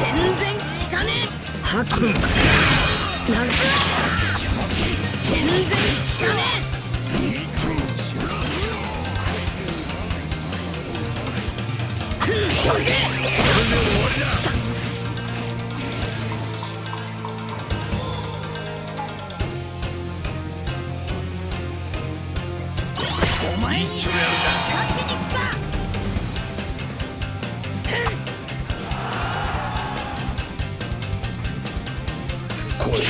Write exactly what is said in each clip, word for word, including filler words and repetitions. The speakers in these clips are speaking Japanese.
全然効かねえ。覇気なんか全然効かねえ。これで終わりだ。お前に勝ちに来た。これだ。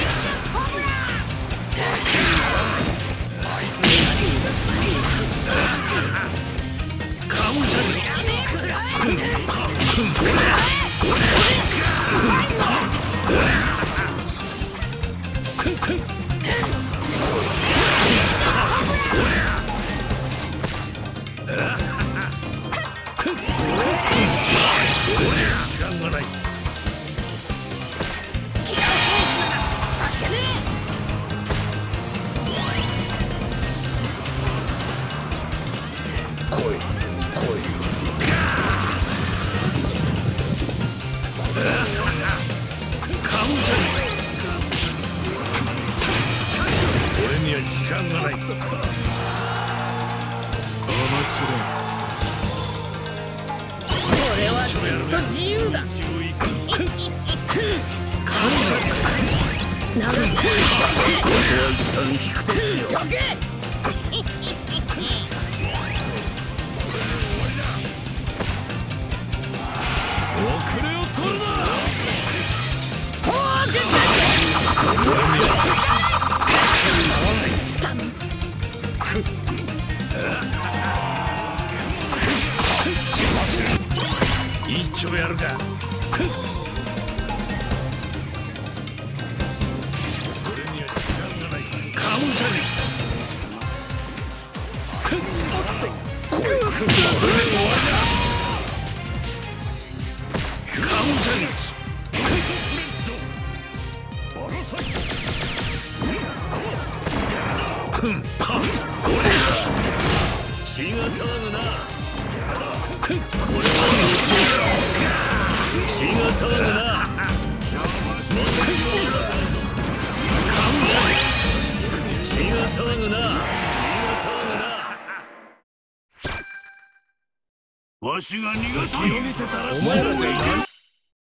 カウンサル。時間がない。来い来い。カウンサル。俺には時間がない。面白い。俺はずっと自由だ。カウンサル。長くここは一旦引くとしよう。遅れを取るな。ほう出た。一丁やるか。俺には時間がない。カウンサル。これこれで終わりだ。カウンサル。血が騒ぐな。血が騒ぐな。カウンサル。血が騒ぐな。血が騒ぐな。わしが逃がさん。見せたらお前らでいける。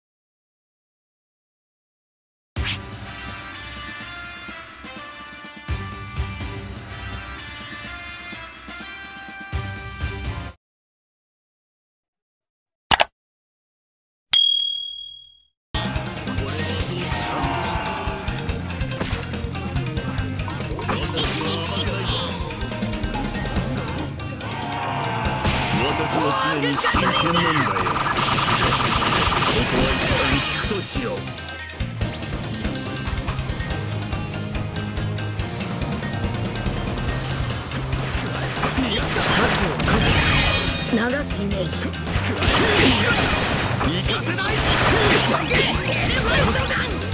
私は常に真剣なんだよ。ここは一旦引くとしよう。 流すイメージ。いかせない。エレファントガン。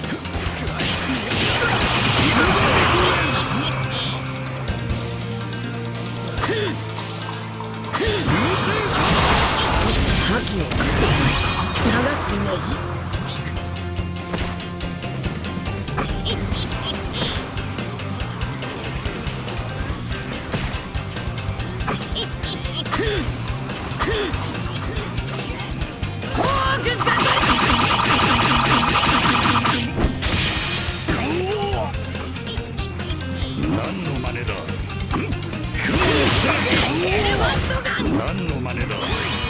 覇気を流すイメージ。何の真似だ。何の真似だ。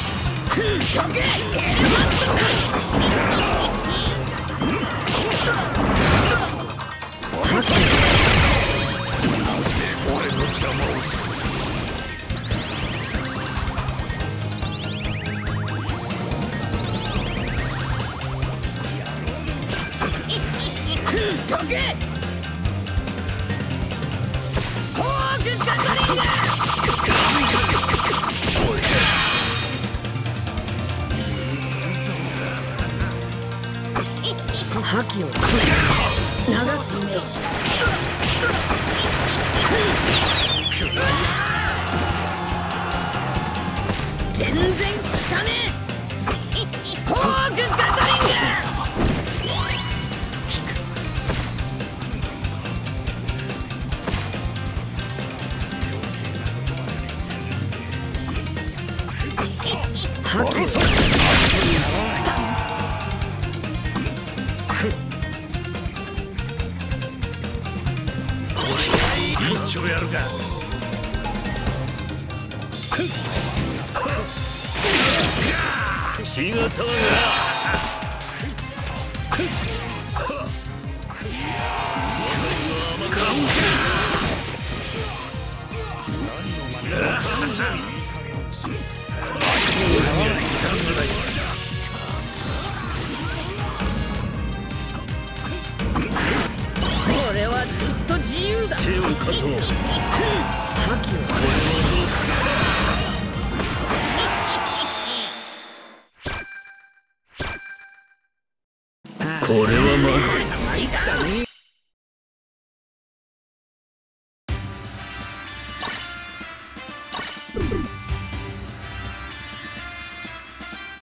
俺の邪魔をする。どけ。ホークガトリング。覇気を流すイメージ。全然効かねえ。ホークガトリング。 やるか。血が騒ぐな。 俺はずっと自由だ。 手を貸そう。これはまずい。